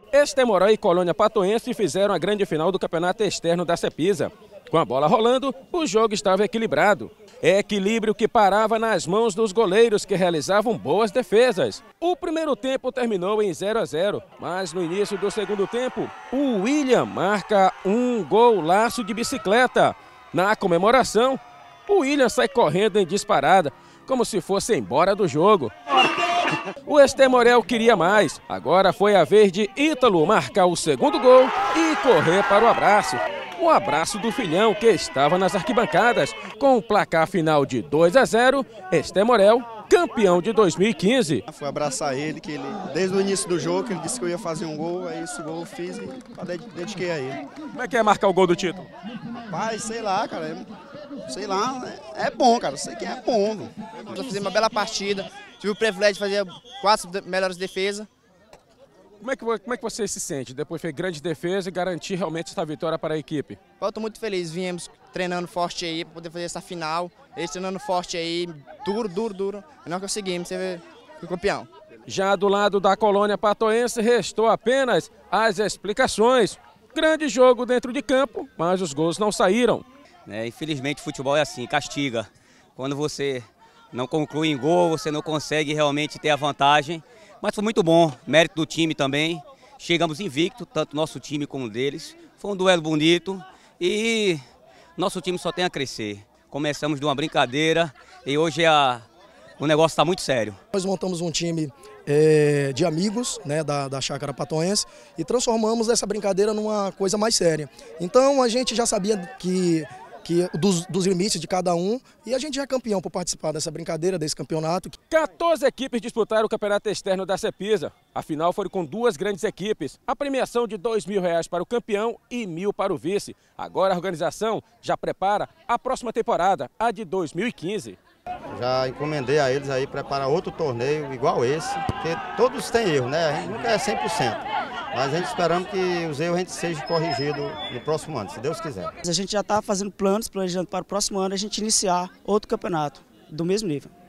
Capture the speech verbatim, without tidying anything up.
Extremorel e Colônia Patoense fizeram a grande final do campeonato externo da Cepisa. Com a bola rolando, o jogo estava equilibrado. Equilíbrio que parava nas mãos dos goleiros que realizavam boas defesas. O primeiro tempo terminou em zero a zero, mas no início do segundo tempo, o William marca um golaço de bicicleta. Na comemoração, o William sai correndo em disparada, como se fosse embora do jogo. O Extremorel queria mais. Agora foi a vez de Ítalo marcar o segundo gol e correr para o abraço. O abraço do filhão que estava nas arquibancadas. Com o placar final de dois a zero, Extremorel, campeão de dois mil e quinze. Fui abraçar ele, que ele, desde o início do jogo, que ele disse que eu ia fazer um gol, aí esse gol eu fiz e dediquei a ele. Como é que é marcar o gol do título? Pai, sei lá, cara, sei lá, é bom, cara, sei que é bom. Nós fizemos uma bela partida, tive o privilégio de fazer quatro melhores defesas. Como é, que, como é que você se sente depois de fazer grande defesa e garantir realmente essa vitória para a equipe? Eu estou muito feliz, viemos treinando forte aí para poder fazer essa final, eles treinando forte aí, duro, duro, duro, e nós conseguimos ser campeão. Já do lado da Colônia Patoense restou apenas as explicações. Grande jogo dentro de campo, mas os gols não saíram. É, infelizmente o futebol é assim, castiga. Quando você não conclui em gol, você não consegue realmente ter a vantagem. Mas foi muito bom, mérito do time também. Chegamos invicto, tanto nosso time como o deles. Foi um duelo bonito e nosso time só tem a crescer. Começamos de uma brincadeira e hoje a, o negócio está muito sério. Nós montamos um time é, de amigos, né, da, da Chácara Patoense e transformamos essa brincadeira numa coisa mais séria. Então a gente já sabia que... Que, dos, dos limites de cada um, e a gente já é campeão por participar dessa brincadeira, desse campeonato. quatorze equipes disputaram o campeonato externo da Cepisa. A final foi com duas grandes equipes. A premiação de dois mil reais para o campeão e mil para o vice. Agora a organização já prepara a próxima temporada, a de dois mil e quinze. Já encomendei a eles aí preparar outro torneio igual esse, porque todos têm erro, né? A gente nunca é cem por cento. Mas a gente esperamos que os erros a gente seja corrigido no próximo ano, se Deus quiser. A gente já está fazendo planos, planejando para o próximo ano a gente iniciar outro campeonato do mesmo nível.